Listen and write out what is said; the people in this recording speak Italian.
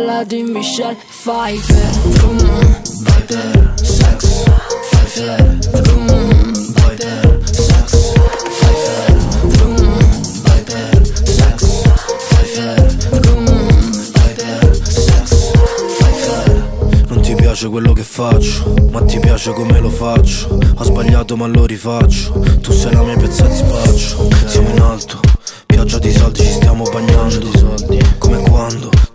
quella di Michelle Pfeiffer. Vroom, vai per sex, Pfeiffer. Vroom, vai per sex, Pfeiffer. Vroom, vai per sex, Pfeiffer. Vroom, vai per sex, Pfeiffer. Non ti piace quello che faccio, ma ti piace come lo faccio. Ho sbagliato ma lo rifaccio, tu sei la mia pezza di spaccio. Siamo in alto, pioggia di soldi, ci stiamo bagnando. Come quando